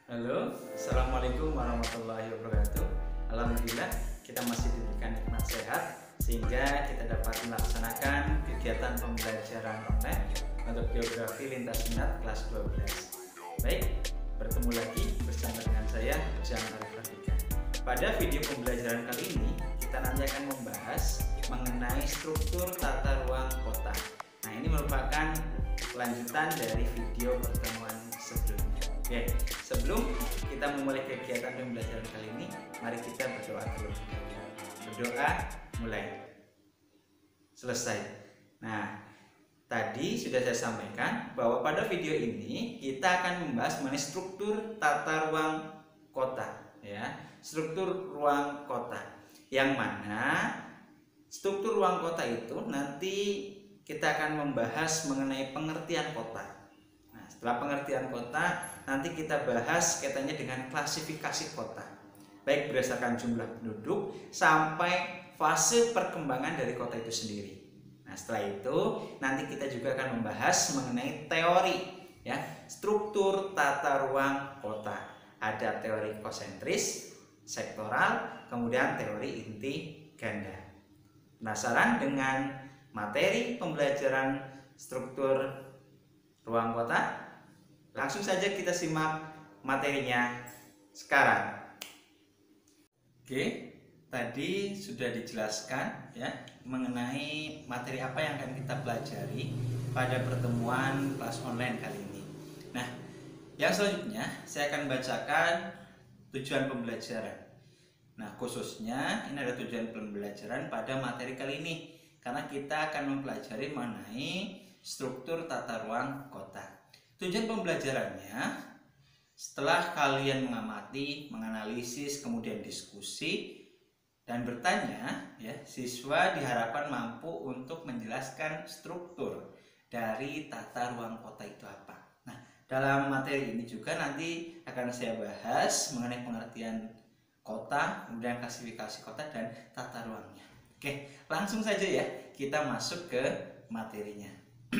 Halo, Assalamualaikum warahmatullahi wabarakatuh. Alhamdulillah kita masih diberikan nikmat sehat sehingga kita dapat melaksanakan kegiatan pembelajaran online untuk geografi lintas minat kelas 12. Baik, bertemu lagi bersama dengan saya Ujang Arif Rafiqa. Pada video pembelajaran kali ini kita nanti akan membahas mengenai struktur tata ruang kota. Nah, ini merupakan lanjutan dari video pertemuan sebelumnya. Oke, sebelum kita memulai kegiatan pembelajaran kali ini, mari kita berdoa dulu. Berdoa mulai. Selesai. Nah, tadi sudah saya sampaikan bahwa pada video ini kita akan membahas mengenai struktur tata ruang kota, ya. Struktur ruang kota. Yang mana struktur ruang kota itu nanti kita akan membahas mengenai pengertian kota. Nah, setelah pengertian kota, nanti kita bahas kaitannya dengan klasifikasi kota, baik berdasarkan jumlah penduduk sampai fase perkembangan dari kota itu sendiri. Nah, setelah itu nanti kita juga akan membahas mengenai teori, ya, struktur tata ruang kota. Ada teori konsentris, sektoral, kemudian teori inti ganda. Penasaran dengan materi pembelajaran struktur ruang kota? Langsung saja kita simak materinya sekarang. Oke, tadi sudah dijelaskan ya mengenai materi apa yang akan kita pelajari pada pertemuan kelas online kali ini. Nah, yang selanjutnya saya akan bacakan tujuan pembelajaran. Nah, khususnya ini ada tujuan pembelajaran pada materi kali ini karena kita akan mempelajari mengenai struktur tata ruang kota. Tujuan pembelajarannya, setelah kalian mengamati, menganalisis, kemudian diskusi dan bertanya, ya, siswa diharapkan mampu untuk menjelaskan struktur dari tata ruang kota itu apa. Nah, dalam materi ini juga nanti akan saya bahas mengenai pengertian kota, kemudian klasifikasi kota dan tata ruangnya. Oke, langsung saja ya kita masuk ke materinya.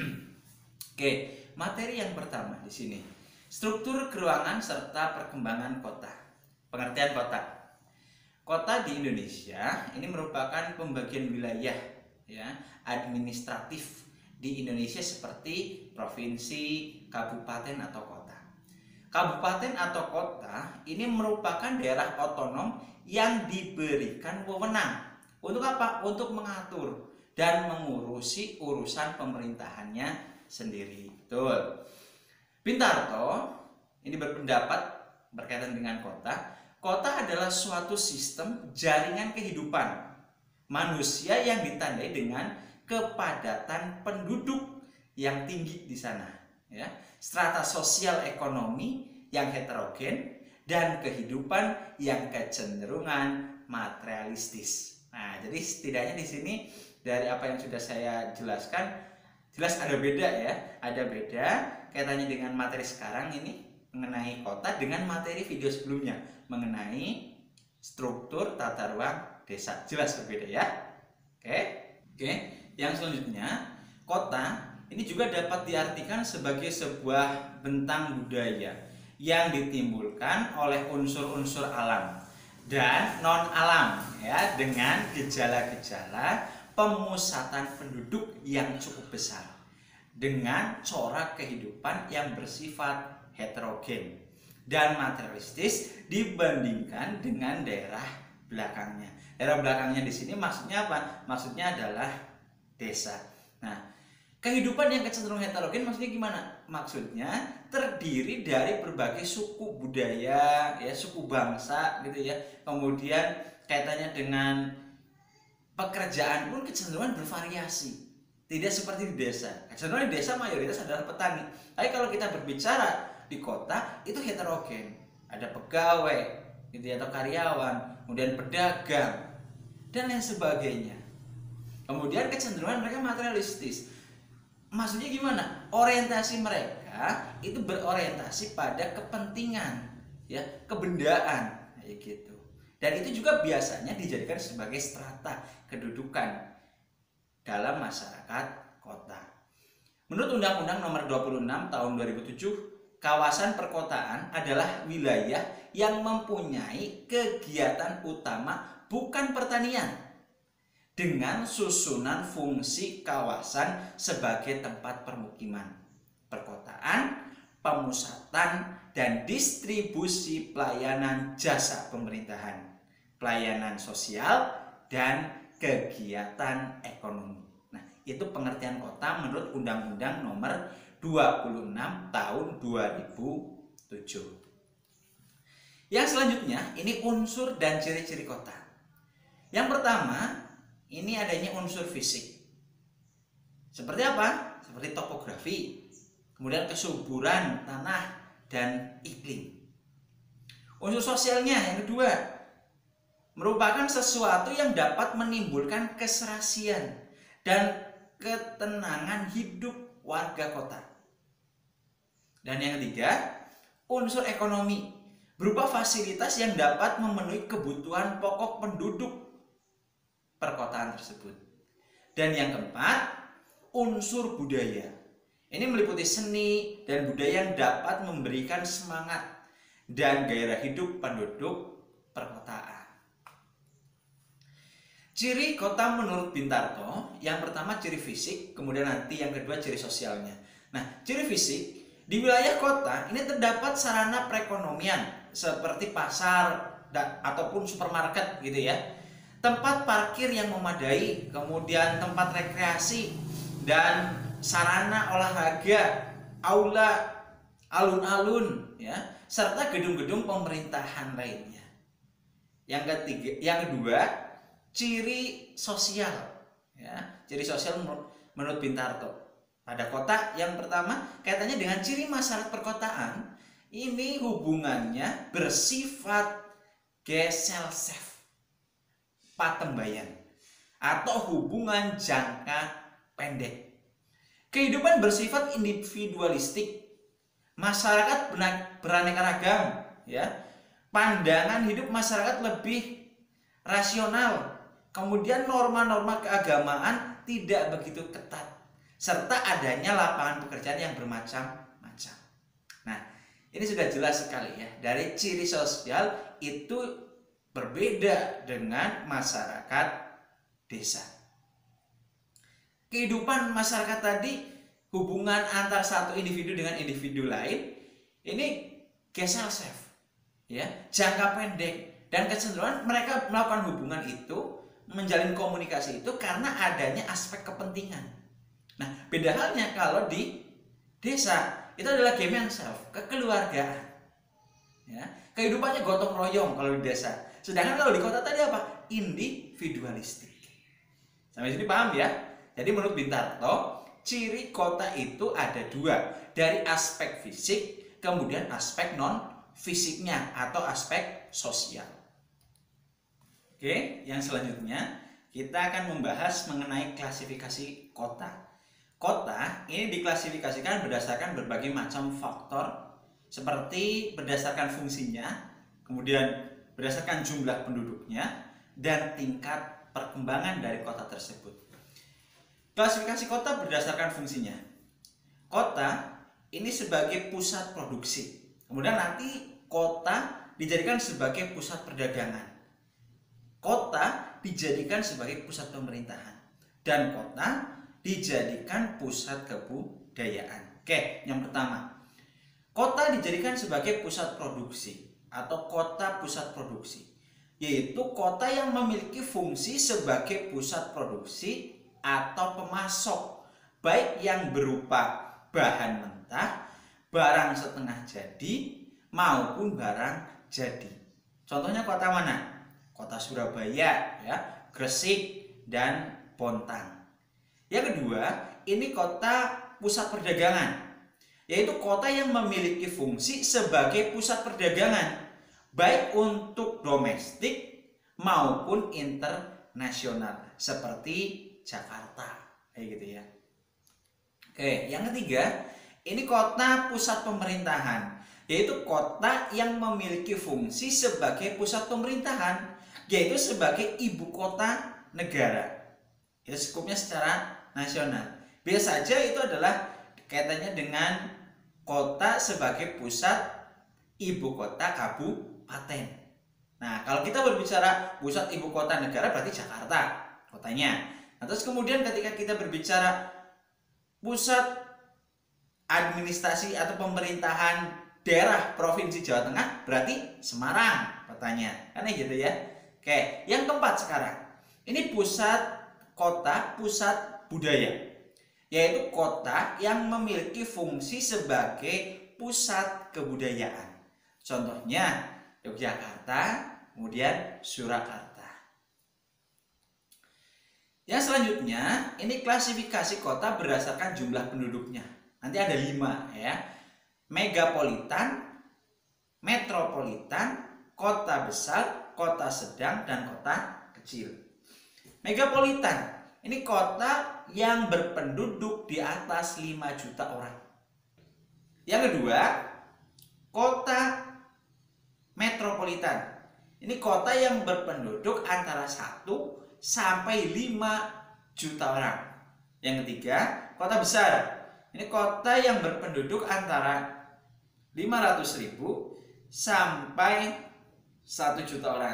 Oke, materi yang pertama di sini, struktur keruangan serta perkembangan kota. Pengertian kota. Kota di Indonesia ini merupakan pembagian wilayah, ya, administratif di Indonesia seperti provinsi, kabupaten atau kota. Kabupaten atau kota ini merupakan daerah otonom yang diberikan wewenang untuk apa? Untuk mengatur dan mengurusi urusan pemerintahannya sendiri. Betul. Pintarto ini berpendapat berkaitan dengan kota. Kota adalah suatu sistem jaringan kehidupan manusia yang ditandai dengan kepadatan penduduk yang tinggi di sana, ya. Strata sosial ekonomi yang heterogen dan kehidupan yang kecenderungan materialistis. Nah, jadi setidaknya di sini dari apa yang sudah saya jelaskan jelas ada beda ya, ada beda kaitannya dengan materi sekarang ini mengenai kota dengan materi video sebelumnya mengenai struktur tata ruang desa. Jelas berbeda ya. Oke. Yang selanjutnya, kota ini juga dapat diartikan sebagai sebuah bentang budaya yang ditimbulkan oleh unsur-unsur alam dan non alam, ya, dengan gejala-gejala pemusatan penduduk yang cukup besar dengan corak kehidupan yang bersifat heterogen dan materialistis dibandingkan dengan daerah belakangnya. Daerah belakangnya di sini maksudnya apa? Maksudnya adalah desa. Nah, kehidupan yang kecenderungan heterogen maksudnya gimana? Maksudnya terdiri dari berbagai suku budaya, ya, suku bangsa gitu ya. Kemudian kaitannya dengan pekerjaan pun kecenderungan bervariasi. Tidak seperti di desa. Kecenderungan di desa mayoritas adalah petani. Tapi kalau kita berbicara di kota itu heterogen. Ada pegawai, gitu ya, atau karyawan, kemudian pedagang dan lain sebagainya. Kemudian kecenderungan mereka materialistis. Maksudnya gimana? Orientasi mereka itu berorientasi pada kepentingan, ya, kebendaan, kayak gitu. Dan itu juga biasanya dijadikan sebagai strata kedudukan dalam masyarakat kota. Menurut Undang-Undang Nomor 26 Tahun 2007 kawasan perkotaan adalah wilayah yang mempunyai kegiatan utama bukan pertanian, dengan susunan fungsi kawasan sebagai tempat permukiman, perkotaan, pemusatan, dan distribusi pelayanan jasa pemerintahan, pelayanan sosial, dan kegiatan ekonomi. Nah, itu pengertian kota menurut Undang-Undang Nomor 26 Tahun 2007. Yang selanjutnya, ini unsur dan ciri-ciri kota. Yang pertama, ini adanya unsur fisik. Seperti apa? Seperti topografi, kemudian kesuburan tanah dan iklim. Unsur sosialnya yang kedua, merupakan sesuatu yang dapat menimbulkan keserasian dan ketenangan hidup warga kota. Dan yang ketiga, unsur ekonomi, berupa fasilitas yang dapat memenuhi kebutuhan pokok penduduk perkotaan tersebut. Dan yang keempat, unsur budaya. Ini meliputi seni dan budaya yang dapat memberikan semangat dan gairah hidup penduduk perkotaan. Ciri kota menurut Bintarto, yang pertama ciri fisik, kemudian nanti yang kedua ciri sosialnya. Nah, ciri fisik, di wilayah kota ini terdapat sarana perekonomian seperti pasar ataupun supermarket gitu ya, tempat parkir yang memadai, kemudian tempat rekreasi dan sarana olahraga, aula, alun-alun ya, serta gedung-gedung pemerintahan lainnya. Yang kedua, ciri sosial ya. Ciri sosial menurut Bintarto pada kota, yang pertama kaitannya dengan ciri masyarakat perkotaan, ini hubungannya bersifat gesellschaft, patembayan, atau hubungan jangka pendek. Kehidupan bersifat individualistik, masyarakat beraneka ragam ya. Pandangan hidup masyarakat lebih rasional, kemudian norma-norma keagamaan tidak begitu ketat, serta adanya lapangan pekerjaan yang bermacam-macam. Nah, ini sudah jelas sekali ya, dari ciri sosial itu berbeda dengan masyarakat desa. Kehidupan masyarakat tadi, hubungan antar satu individu dengan individu lain, ini gesellschaft ya, jangka pendek, dan kecenderungan mereka melakukan hubungan itu, menjalin komunikasi itu karena adanya aspek kepentingan. Nah, beda halnya kalau di desa, itu adalah Gemeinschaft, kekeluargaan ya, kehidupannya gotong royong kalau di desa. Sedangkan kalau di kota tadi apa? Individualistik. Sampai sini paham ya? Jadi menurut Bintarto, ciri kota itu ada dua, dari aspek fisik, kemudian aspek non fisiknya atau aspek sosial. Oke, yang selanjutnya kita akan membahas mengenai klasifikasi kota. Kota ini diklasifikasikan berdasarkan berbagai macam faktor, seperti berdasarkan fungsinya, kemudian berdasarkan jumlah penduduknya, dan tingkat perkembangan dari kota tersebut. Klasifikasi kota berdasarkan fungsinya. Kota ini sebagai pusat produksi, kemudian nanti kota dijadikan sebagai pusat perdagangan, kota dijadikan sebagai pusat pemerintahan, dan kota dijadikan pusat kebudayaan. Oke, yang pertama, kota dijadikan sebagai pusat produksi atau kota pusat produksi, yaitu kota yang memiliki fungsi sebagai pusat produksi atau pemasok, baik yang berupa bahan mentah, barang setengah jadi, maupun barang jadi. Contohnya kota mana? Kota Surabaya ya, Gresik, dan Bontang. Yang kedua, ini kota pusat perdagangan, yaitu kota yang memiliki fungsi sebagai pusat perdagangan, baik untuk domestik maupun internasional, seperti Jakarta, kayak gitu ya. Oke, yang ketiga, ini kota pusat pemerintahan, yaitu kota yang memiliki fungsi sebagai pusat pemerintahan, yaitu sebagai ibu kota negara. Itu skupnya secara nasional. Biasa saja itu adalah kaitannya dengan kota sebagai pusat ibu kota kabupaten. Nah, kalau kita berbicara pusat ibu kota negara berarti Jakarta kotanya. Nah, terus kemudian ketika kita berbicara pusat administrasi atau pemerintahan daerah Provinsi Jawa Tengah berarti Semarang kotanya. Kan gitu ya. Oke, yang keempat sekarang. Ini pusat kota, pusat budaya. Yaitu kota yang memiliki fungsi sebagai pusat kebudayaan. Contohnya Yogyakarta, kemudian Surakarta. Yang selanjutnya, ini klasifikasi kota berdasarkan jumlah penduduknya. Nanti ada 5 ya. Megapolitan, metropolitan, kota besar, kota sedang, dan kota kecil. Megapolitan, ini kota yang berpenduduk di atas 5 juta orang. Yang kedua, kota metropolitan. Ini kota yang berpenduduk antara 1 sampai 5 juta orang. Yang ketiga, kota besar. Ini kota yang berpenduduk antara 500.000 sampai 1 juta orang.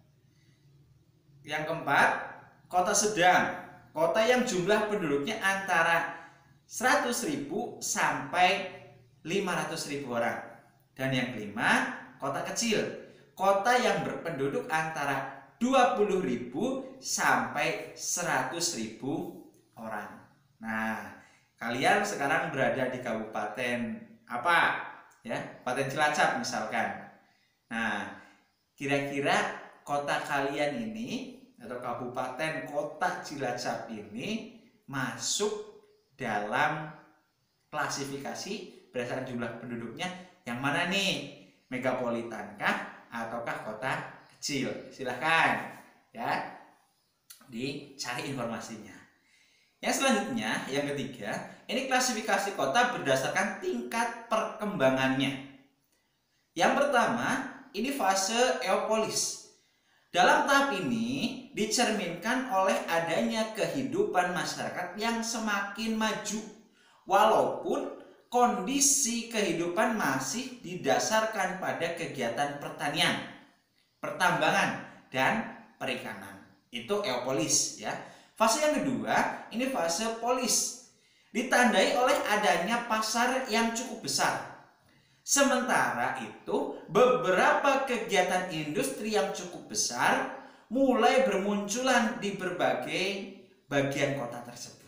Yang keempat, kota sedang. Kota yang jumlah penduduknya antara 100.000 sampai 500.000 orang. Dan yang kelima, kota kecil. Kota yang berpenduduk antara 20.000 sampai 100.000 orang. Nah, kalian sekarang berada di kabupaten apa? Ya, Kabupaten Cilacap misalkan. Nah, kira-kira kota kalian ini atau kabupaten kota Cilacap ini masuk dalam klasifikasi berdasarkan jumlah penduduknya yang mana nih? Megapolitan kah ataukah kota kecil? Silahkan ya dicari informasinya. Yang selanjutnya, yang ketiga, ini klasifikasi kota berdasarkan tingkat perkembangannya. Yang pertama, ini fase eopolis. Dalam tahap ini dicerminkan oleh adanya kehidupan masyarakat yang semakin maju, walaupun kondisi kehidupan masih didasarkan pada kegiatan pertanian, pertambangan, dan perikanan. Itu eopolis ya. Fase yang kedua, ini fase polis. Ditandai oleh adanya pasar yang cukup besar. Sementara itu, beberapa kegiatan industri yang cukup besar mulai bermunculan di berbagai bagian kota tersebut.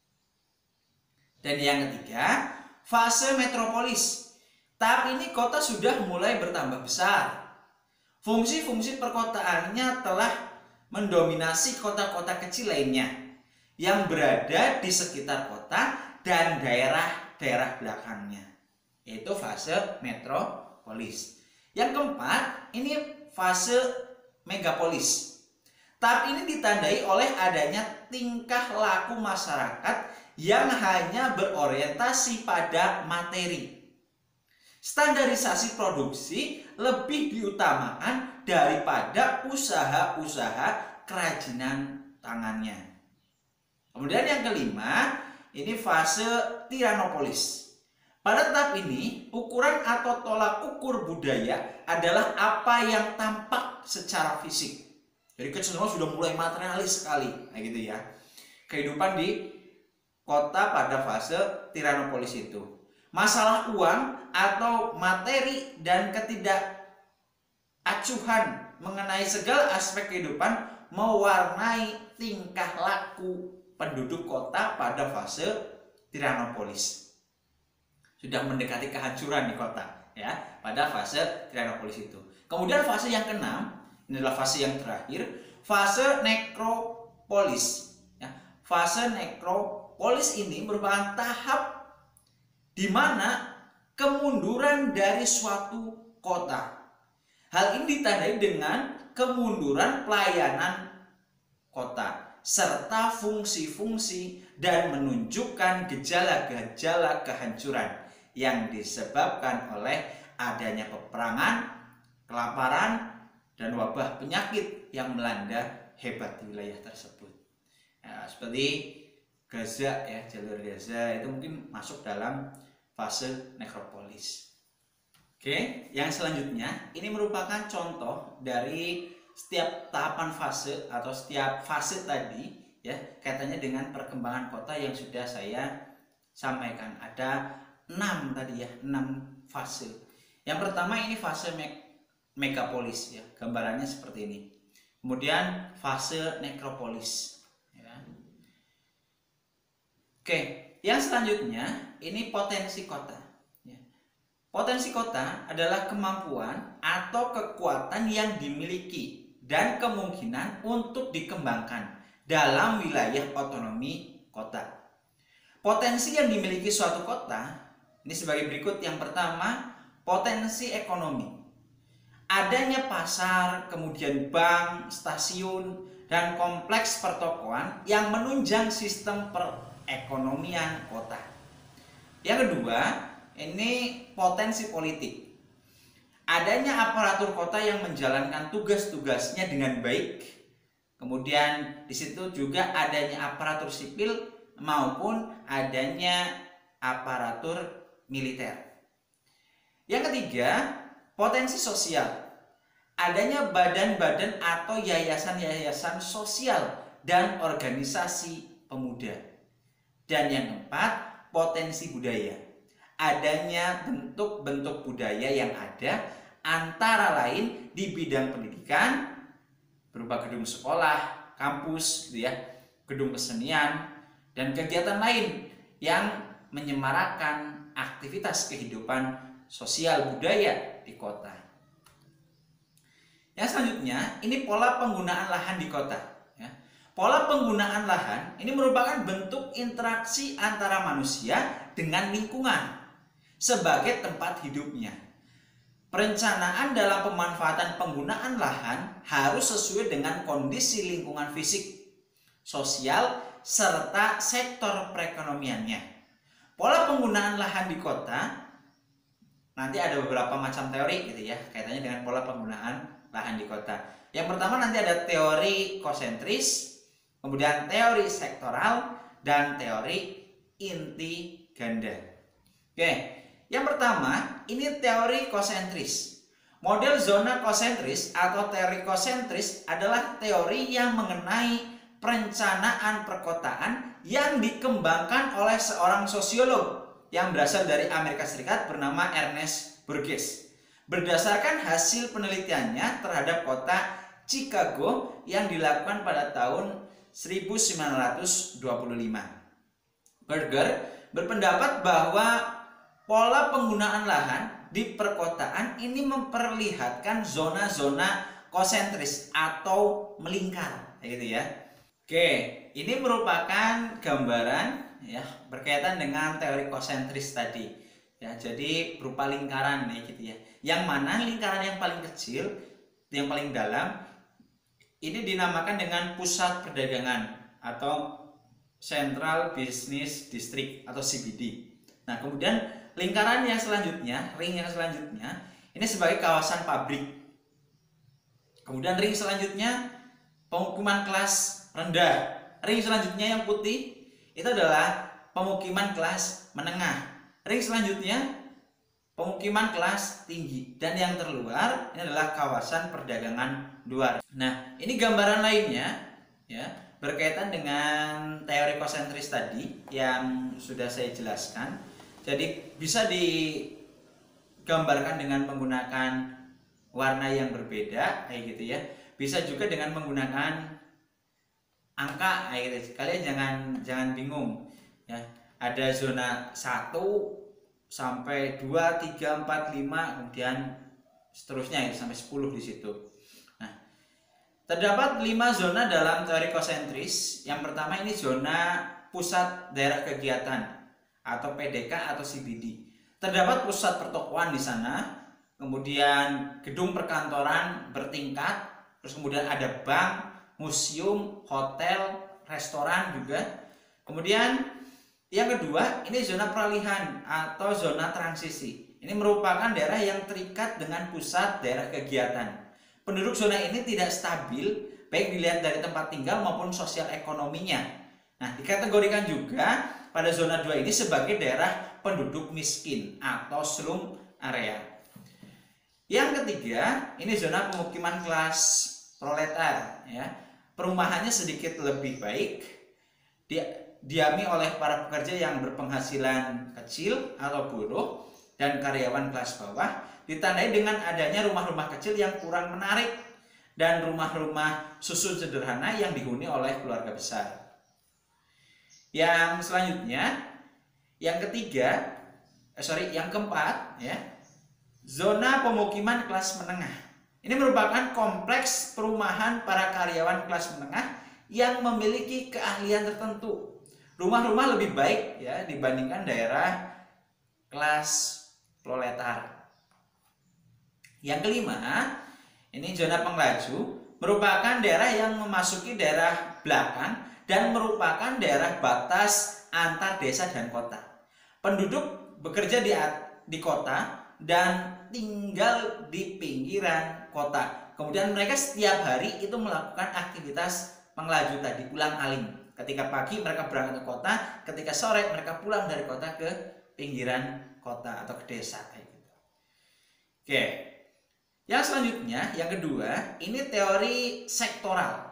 Dan yang ketiga, fase metropolis. Tahap ini kota sudah mulai bertambah besar. Fungsi-fungsi perkotaannya telah mendominasi kota-kota kecil lainnya yang berada di sekitar kota dan daerah-daerah belakangnya. Yaitu fase metropolis. Yang keempat, ini fase megapolis. Tahap ini ditandai oleh adanya tingkah laku masyarakat yang hanya berorientasi pada materi. Standarisasi produksi lebih diutamakan daripada usaha-usaha kerajinan tangannya. Kemudian yang kelima, ini fase tiranopolis. Pada tahap ini, ukuran atau tolak ukur budaya adalah apa yang tampak secara fisik. Jadi kecenderungan sudah mulai materialis sekali, kayak gitu ya. Kehidupan di kota pada fase tiranopolis itu. Masalah uang atau materi dan ketidakacuhan mengenai segala aspek kehidupan mewarnai tingkah laku penduduk kota pada fase tiranopolis. Sudah mendekati kehancuran di kota ya pada fase tiranopolis itu. Kemudian fase yang keenam, ini adalah fase yang terakhir, fase nekropolis ya. Fase nekropolis ini merupakan tahap di mana kemunduran dari suatu kota. Hal ini ditandai dengan kemunduran pelayanan kota serta fungsi-fungsi dan menunjukkan gejala-gejala kehancuran yang disebabkan oleh adanya peperangan, kelaparan, dan wabah penyakit yang melanda hebat di wilayah tersebut. Nah, seperti Gaza ya, jalur Gaza itu mungkin masuk dalam fase nekropolis. Oke, yang selanjutnya ini merupakan contoh dari setiap tahapan fase atau setiap fase tadi ya, kaitannya dengan perkembangan kota yang sudah saya sampaikan. Ada 6 tadi ya, 6 fase. Yang pertama ini fase megapolis ya, gambarannya seperti ini. Kemudian fase nekropolis ya. Oke, yang selanjutnya ini potensi kota. Potensi kota adalah kemampuan atau kekuatan yang dimiliki dan kemungkinan untuk dikembangkan dalam wilayah otonomi kota. Potensi yang dimiliki suatu kota ini sebagai berikut. Yang pertama, potensi ekonomi. Adanya pasar, kemudian bank, stasiun, dan kompleks pertokoan yang menunjang sistem perekonomian kota. Yang kedua, ini potensi politik. Adanya aparatur kota yang menjalankan tugas-tugasnya dengan baik. Kemudian di situ juga adanya aparatur sipil maupun adanya aparatur militer. Yang ketiga, potensi sosial. Adanya badan-badan atau yayasan-yayasan sosial dan organisasi pemuda. Dan yang keempat, potensi budaya. Adanya bentuk-bentuk budaya yang ada antara lain di bidang pendidikan berupa gedung sekolah, kampus gitu ya, gedung kesenian dan kegiatan lain yang menyemarakan aktivitas kehidupan sosial budaya di kota. Yang selanjutnya ini pola penggunaan lahan di kota ya. Pola penggunaan lahan ini merupakan bentuk interaksi antara manusia dengan lingkungan sebagai tempat hidupnya. Perencanaan dalam pemanfaatan penggunaan lahan harus sesuai dengan kondisi lingkungan fisik, sosial, serta sektor perekonomiannya. Pola penggunaan lahan di kota nanti ada beberapa macam teori gitu ya, kaitannya dengan pola penggunaan lahan di kota. Yang pertama nanti ada teori konsentris, kemudian teori sektoral, dan teori inti ganda. Oke. Yang pertama, ini teori konsentris. Model zona konsentris atau teori konsentris adalah teori yang mengenai perencanaan perkotaan yang dikembangkan oleh seorang sosiolog yang berasal dari Amerika Serikat bernama Ernest Burgess. Berdasarkan hasil penelitiannya terhadap kota Chicago yang dilakukan pada tahun 1925. Burger berpendapat bahwa pola penggunaan lahan di perkotaan ini memperlihatkan zona-zona konsentris atau melingkar, gitu ya. Oke, ini merupakan gambaran ya berkaitan dengan teori konsentris tadi. Ya, jadi berupa lingkaran nih gitu ya. Yang mana lingkaran yang paling kecil, yang paling dalam ini dinamakan dengan pusat perdagangan atau Central Business District atau CBD. Nah, kemudian lingkaran yang selanjutnya, ring yang selanjutnya, ini sebagai kawasan pabrik. Kemudian ring selanjutnya, pemukiman kelas rendah. Ring selanjutnya yang putih, itu adalah pemukiman kelas menengah. Ring selanjutnya, pemukiman kelas tinggi. Dan yang terluar, ini adalah kawasan perdagangan luar. Nah, ini gambaran lainnya, ya, berkaitan dengan teori konsentris tadi yang sudah saya jelaskan. Jadi bisa digambarkan dengan menggunakan warna yang berbeda kayak gitu ya. Bisa juga dengan menggunakan angka kayak gitu. Kalian jangan bingung ya. Ada zona 1 sampai 2, 3, 4, 5 kemudian seterusnya ya, sampai 10 di situ. Nah, terdapat 5 zona dalam teori konsentris. Yang pertama ini zona pusat daerah kegiatan atau PDK atau CBD. Terdapat pusat pertokoan di sana, kemudian gedung perkantoran bertingkat, terus kemudian ada bank, museum, hotel, restoran juga. Kemudian yang kedua, ini zona peralihan atau zona transisi. Ini merupakan daerah yang terikat dengan pusat daerah kegiatan. Penduduk zona ini tidak stabil, baik dilihat dari tempat tinggal maupun sosial ekonominya. Nah, dikategorikan juga pada zona 2 ini sebagai daerah penduduk miskin atau slum area. Yang ketiga, ini zona pemukiman kelas proletar ya. Perumahannya sedikit lebih baik, diami oleh para pekerja yang berpenghasilan kecil atau buruh dan karyawan kelas bawah, ditandai dengan adanya rumah-rumah kecil yang kurang menarik dan rumah-rumah susun sederhana yang dihuni oleh keluarga besar. Yang selanjutnya, yang keempat ya, zona pemukiman kelas menengah. Ini merupakan kompleks perumahan para karyawan kelas menengah yang memiliki keahlian tertentu. Rumah-rumah lebih baik ya dibandingkan daerah kelas proletar. Yang kelima, ini zona penglaju, merupakan daerah yang memasuki daerah belakang dan merupakan daerah batas antar desa dan kota. Penduduk bekerja di kota dan tinggal di pinggiran kota. Kemudian mereka setiap hari itu melakukan aktivitas penglaju tadi, ulang-alik. Ketika pagi mereka berangkat ke kota, ketika sore mereka pulang dari kota ke pinggiran kota atau ke desa kayak gitu. Oke. Yang selanjutnya, yang kedua, ini teori sektoral.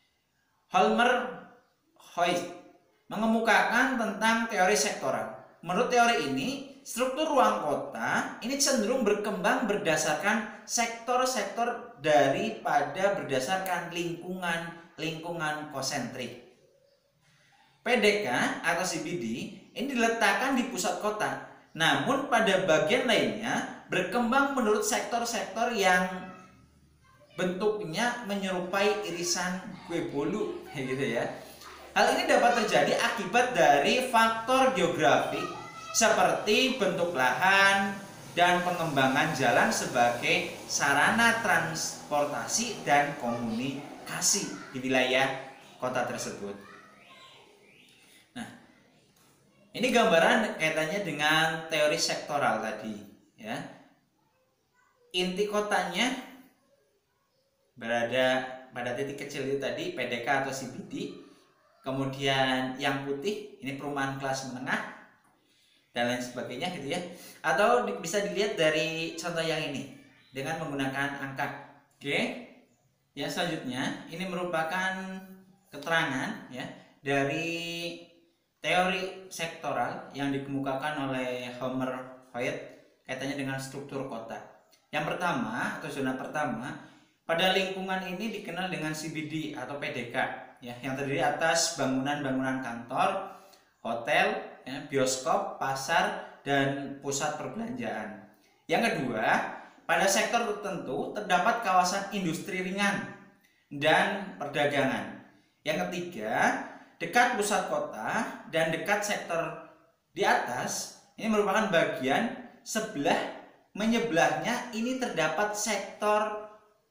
Holmer-Hoyt mengemukakan tentang teori sektoral. Menurut teori ini, struktur ruang kota ini cenderung berkembang berdasarkan sektor-sektor daripada berdasarkan lingkungan konsentrik. PDK atau CBD ini diletakkan di pusat kota, namun pada bagian lainnya berkembang menurut sektor-sektor yang bentuknya menyerupai irisan kue bolu, gitu ya. Hal ini dapat terjadi akibat dari faktor geografik seperti bentuk lahan dan pengembangan jalan sebagai sarana transportasi dan komunikasi di wilayah kota tersebut. Nah, ini gambaran kaitannya dengan teori sektoral tadi, ya. Inti kotanya berada pada titik kecil itu tadi, PDK atau CBD. Kemudian yang putih ini perumahan kelas menengah dan lain sebagainya gitu ya. Atau bisa dilihat dari contoh yang ini dengan menggunakan angka. Oke. Yang selanjutnya ini merupakan keterangan ya dari teori sektoral yang dikemukakan oleh Holmer-Hoyt kaitannya dengan struktur kota. Yang pertama atau zona pertama, pada lingkungan ini dikenal dengan CBD atau PDK ya, yang terdiri atas bangunan-bangunan kantor, hotel, ya, bioskop, pasar, dan pusat perbelanjaan. Yang kedua, pada sektor tertentu terdapat kawasan industri ringan dan perdagangan. Yang ketiga, dekat pusat kota dan dekat sektor di atas ini merupakan bagian menyebelahnya ini terdapat sektor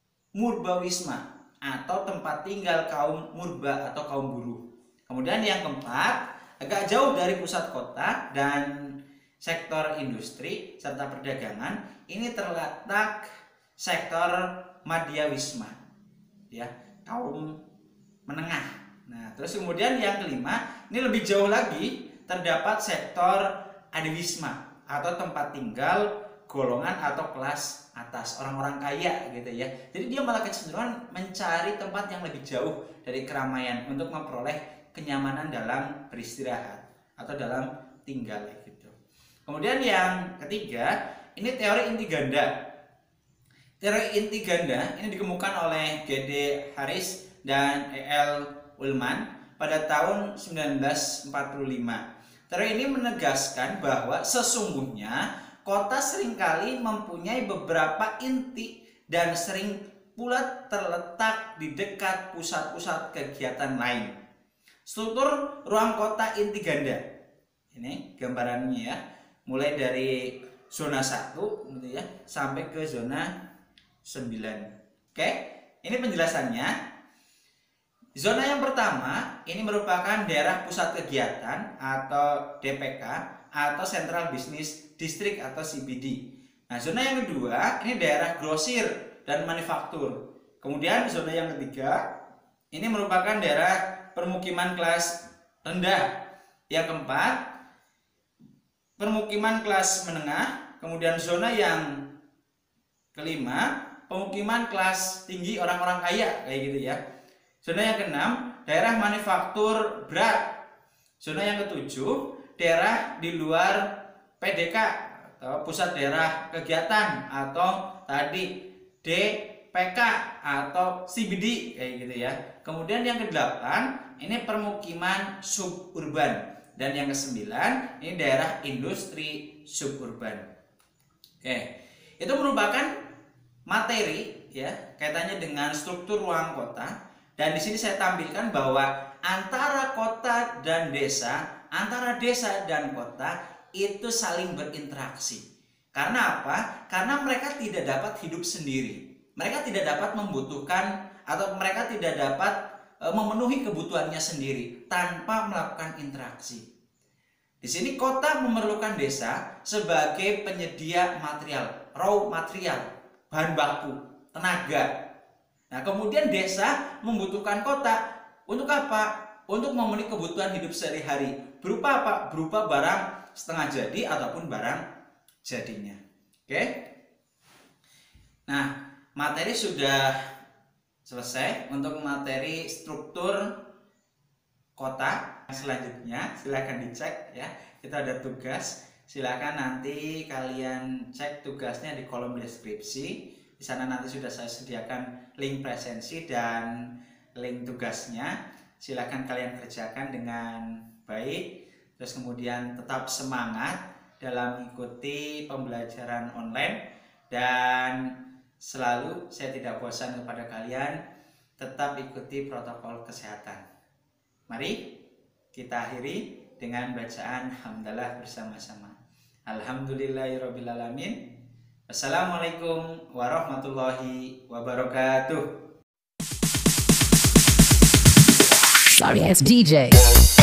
murbawisma atau tempat tinggal kaum murba atau kaum buruh. Kemudian yang keempat, agak jauh dari pusat kota dan sektor industri serta perdagangan ini terletak sektor madyawisma ya, kaum menengah. Nah, terus kemudian yang kelima, ini lebih jauh lagi terdapat sektor adiwisma atau tempat tinggal golongan atau kelas atas, orang-orang kaya gitu ya. Jadi dia malah kecenderungan mencari tempat yang lebih jauh dari keramaian untuk memperoleh kenyamanan dalam beristirahat atau dalam tinggal gitu. Kemudian yang ketiga, ini teori inti ganda. Teori inti ganda ini dikemukakan oleh G.D. Harris dan E.L. Ullman pada tahun 1945. Teori ini menegaskan bahwa sesungguhnya kota seringkali mempunyai beberapa inti dan sering pula terletak di dekat pusat-pusat kegiatan lain. Struktur ruang kota inti ganda. Ini gambarannya ya. Mulai dari zona 1 gitu ya sampai ke zona 9. Oke, ini penjelasannya. Zona yang pertama ini merupakan daerah pusat kegiatan atau DPK atau Central Business District atau CBD. Nah, zona yang kedua ini daerah grosir dan manufaktur. Kemudian zona yang ketiga ini merupakan daerah permukiman kelas rendah Yang keempat, permukiman kelas menengah. Kemudian zona yang kelima, pemukiman kelas tinggi orang-orang kaya, kayak gitu ya. Zona yang keenam, daerah manufaktur berat. Zona yang ketujuh, daerah di luar PDK atau pusat daerah kegiatan, atau tadi DPK atau CBD, kayak gitu ya. Kemudian yang kedelapan, ini permukiman suburban, dan yang kesembilan ini daerah industri suburban. Oke, itu merupakan materi ya kaitannya dengan struktur ruang kota. Dan di sini saya tampilkan bahwa antara kota dan desa, antara desa dan kota itu saling berinteraksi. Karena apa? Karena mereka tidak dapat hidup sendiri. Mereka tidak dapat membutuhkan atau mereka tidak dapat memenuhi kebutuhannya sendiri tanpa melakukan interaksi. Di sini kota memerlukan desa sebagai penyedia material, raw material, bahan baku, tenaga. Nah, kemudian desa membutuhkan kota untuk apa? Untuk memenuhi kebutuhan hidup sehari-hari. Berupa apa? Berupa barang setengah jadi ataupun barang jadinya. Oke? Nah, materi sudah selesai untuk materi struktur kota. Selanjutnya silakan dicek ya. Kita ada tugas. Silakan nanti kalian cek tugasnya di kolom deskripsi. Di sana nanti sudah saya sediakan link presensi dan link tugasnya. Silakan kalian kerjakan dengan baik. Terus kemudian tetap semangat dalam mengikuti pembelajaran online, dan selalu saya tidak bosan kepada kalian tetap ikuti protokol kesehatan. Mari kita akhiri dengan bacaan hamdalah bersama-sama. Alhamdulillahirobbilalamin. Assalamualaikum warahmatullahi wabarakatuh. Sorry, it's DJ.